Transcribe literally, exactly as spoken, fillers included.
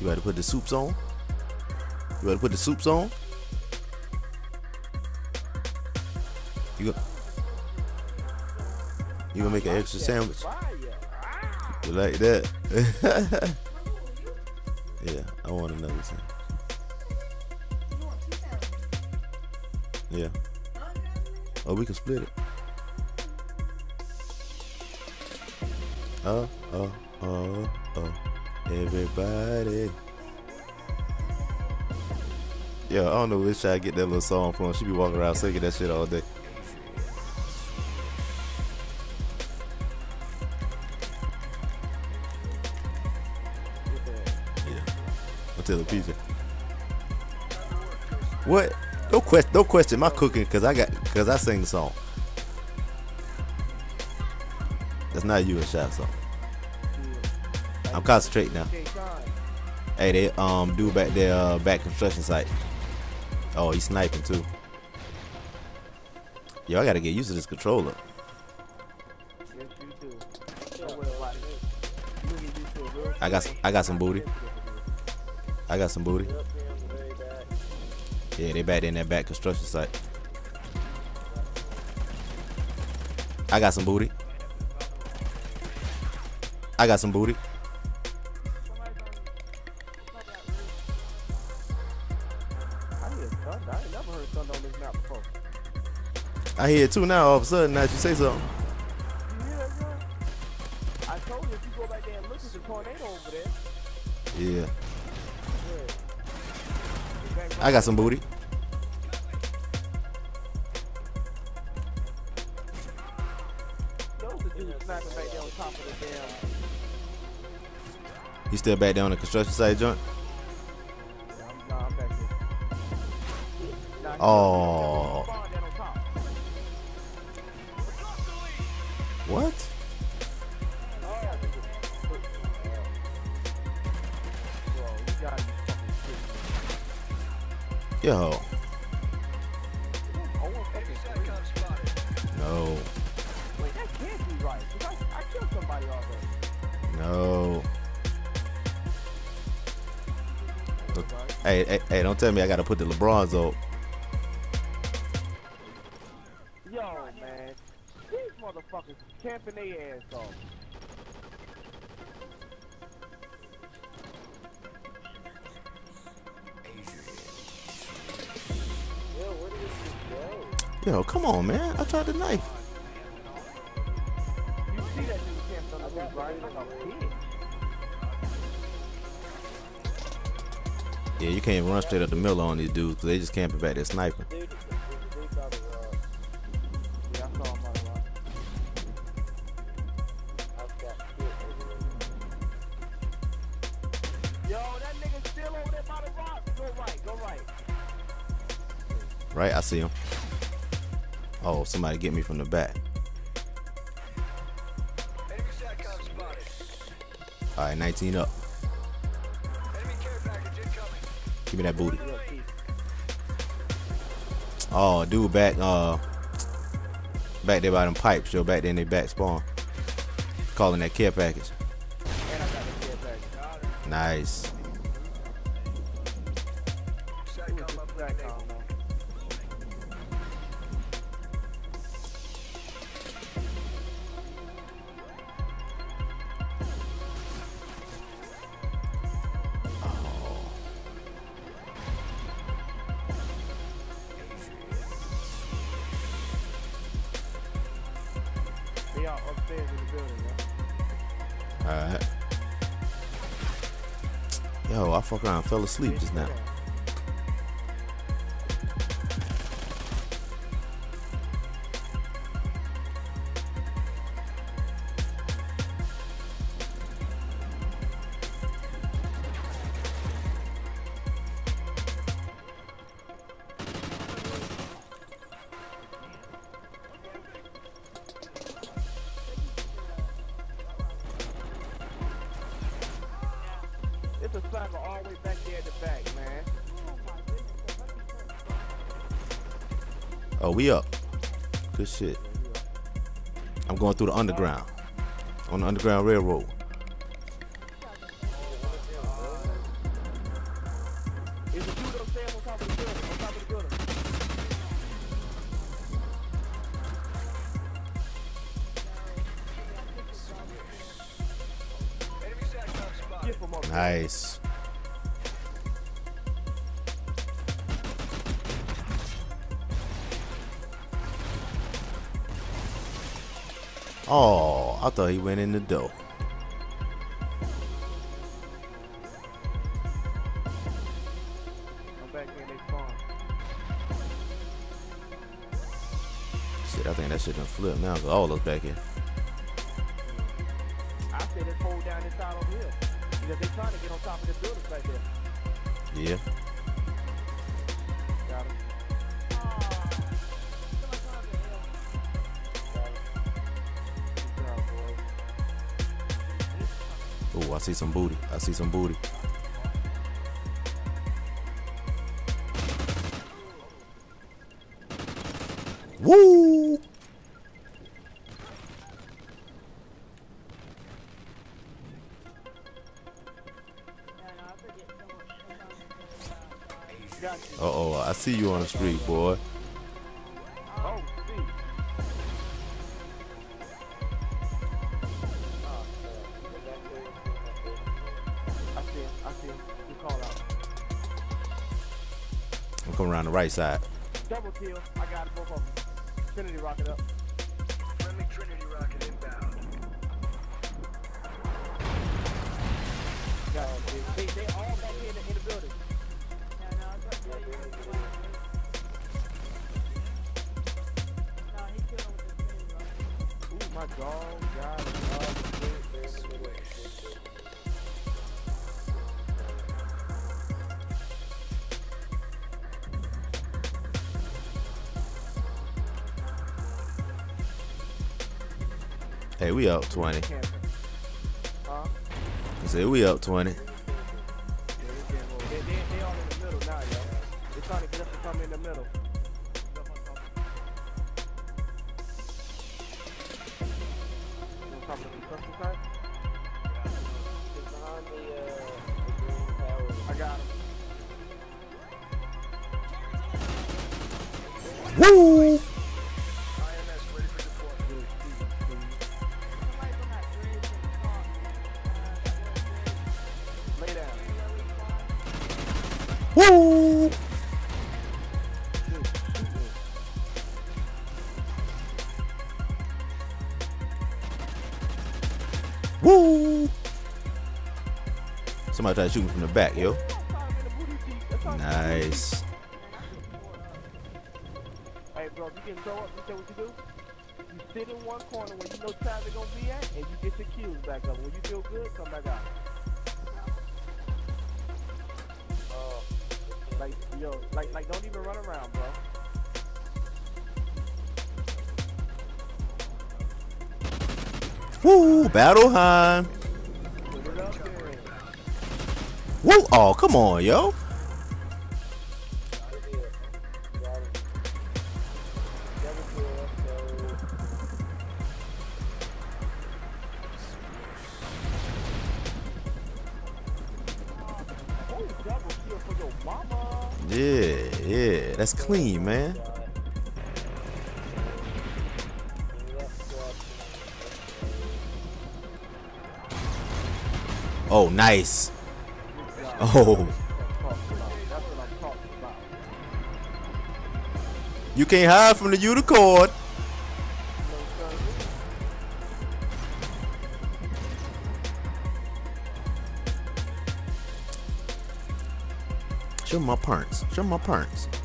You better put the soups on. You better put the soups on. You go, you gonna make an extra sandwich? You like that? Yeah, I want another sandwich. Yeah. Oh, we can split it. Oh, oh, oh, oh. Everybody. Yeah, I don't know which side I get that little song from. She be walking around singing that shit all day. Yeah. Until the pizza. What? No question. No question. My cooking, cause I got, cause I sing the song. That's not you and Shaq song. I'm concentrating now. Hey, they um dude back there, uh, back construction site. Oh, he's sniping too. Yo, I gotta get used to this controller. I got I got some booty. I got some booty. Yeah, they back there in that back construction site. I got some booty. I got some booty. I hear it too now. All of a sudden, now that you say something. I told you if you go back there and look at the tornado over there. Yeah. I got some booty. He still back there on the construction site joint? Oh. What? Yo. No. Wait, that can't be right. I, I killed somebody already. No. Hey, hey, hey, don't tell me I gotta put the LeBrons up. Yo, man. These motherfuckers camping their ass off. Yo, come on, man. I tried the knife. You see that dude camped on the roof, right? Like a pig. Yeah, you can't run straight up the middle on these dudes because they just camping back there sniping. Yo, that nigga still over there by the rock. Go right, go right. Right, I see him. Oh, somebody get me from the back. All right, nineteen up. Give me that booty. Oh, dude, back, uh, back there by them pipes, yo, back there in their back spawn. Calling that care package. Nice. They are upstairs in the building, yeah? Alright. Yo, I fuck around and fell asleep just now. It's a cycle all the way back there at the back, man. Oh, we up. Good shit. I'm going through the underground. On the Underground Railroad. top of the building, on top of the building. Get from up here. Nice. Oh, I thought he went in the door. I'm back here, they spawn. Shit, I think that shit done flipped now because all of us back here. I said let's hold down this side over here. Because they trying to get on top of the buildings right there. Yeah. Got him. Oh, I see some booty. I see some booty. Woo! Uh oh, I see you on the street, boy. Oh, see. I see him. I see him. You call out. I'm coming around the right side. Double kill. I got it, both of them. Trinity rocket up. Friendly Trinity rocket inbound. Got it. They, they all back here in the, in the building. Ooh, my dog got it. Hey, we up twenty. Huh? I said we up twenty. Yeah, they, they, they all in the middle now, yo. They're trying to get us to come in the middle. On top of the construction site? It's behind the, uh, the green tower. I got him. Woo! I M S ready for deployment. Lay down. Woo! Woo! Somebody tried to shoot me from the back, yo. Nice. Hey, bro, if you get throw up, you know what you do? You sit in one corner where you know traffic gonna be at, and you get your cues back up. When you feel good, come back out. Uh, like, yo, like, like, don't even run around, bro. Woo! Battle time. Put it up there. Woo! Oh, come on, yo. Oh, double kill for your mama. Yeah, yeah. That's clean, man. Oh, nice. Oh, That's what I'm talking about. you can't hide from the unicorn. Show me my parents. Show me my parents.